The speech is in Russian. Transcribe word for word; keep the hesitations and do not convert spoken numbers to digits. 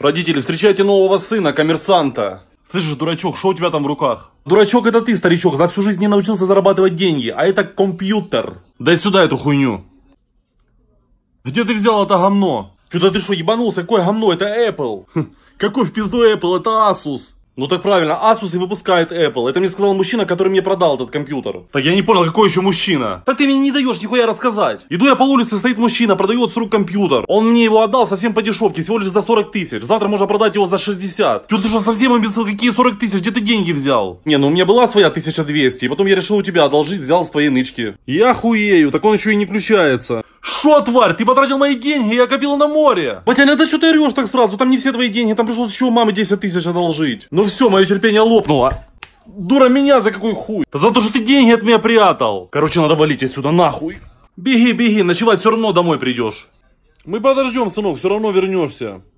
Родители, встречайте нового сына, коммерсанта. Слышишь, дурачок, что у тебя там в руках? Дурачок это ты, старичок, за всю жизнь не научился зарабатывать деньги, а это компьютер. Дай сюда эту хуйню. Где ты взял это говно? Что-то ты что, ебанулся? Какое говно? Это Apple. Хм, какой в пизду Apple? Это Asus. Ну так правильно, Asus и выпускает Apple. Это мне сказал мужчина, который мне продал этот компьютер. Так я не понял, какой еще мужчина? Так ты мне не даешь нихуя рассказать. Иду я по улице, стоит мужчина, продает с рук компьютер. Он мне его отдал совсем по дешевке, всего лишь за сорок тысяч. Завтра можно продать его за шестьдесят. Что ты что, совсем обещал? Какие сорок тысяч? Где ты деньги взял? Не, ну у меня была своя тысяча двести, и потом я решил у тебя одолжить, взял с твоей нычки. Я хуею, так он еще и не включается. Шо, тварь, ты потратил мои деньги, я копил на море. Батяня, да что ты орешь так сразу? Там не все твои деньги, там пришлось еще у мамы десять тысяч одолжить. Ну все, мое терпение лопнуло. Дура, меня за какой хуй? Да за то, что ты деньги от меня прятал. Короче, надо валить отсюда, нахуй. Беги, беги, ночевать все равно домой придешь. Мы подождем, сынок, все равно вернешься.